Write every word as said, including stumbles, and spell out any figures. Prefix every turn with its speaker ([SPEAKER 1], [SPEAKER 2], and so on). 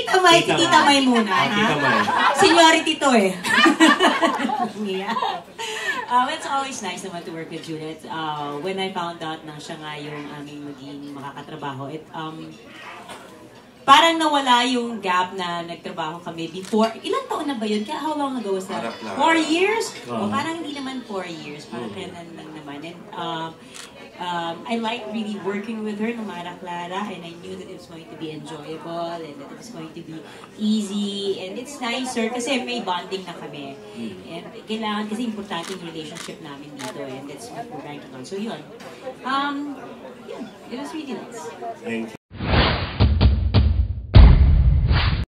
[SPEAKER 1] Tita May, si Tita May muna,
[SPEAKER 2] ah,
[SPEAKER 1] ha?
[SPEAKER 2] Tita May.
[SPEAKER 1] Seniority to eh. Yeah. Uh, it's always nice naman to work with Juliet. Uh, when I found out na siya nga yung aming maging makakatrabaho, it, um, parang nawala yung gap na nagtrabaho kami before. Ilang taon na ba yun? Kaya how long ago was that? Four years?
[SPEAKER 2] Uh-huh.
[SPEAKER 1] O parang hindi naman four years. Parang kaya lang naman. And, um, Um, I like really working with her, no Mara Clara, and I knew that it was going to be enjoyable and that it was going to be easy, and it's nicer kasi may bonding na kami. And kailangan kasi importante yung relationship namin dito, and that's what we're banking on. So yun. Um, yeah, it was really nice.
[SPEAKER 2] Thank you.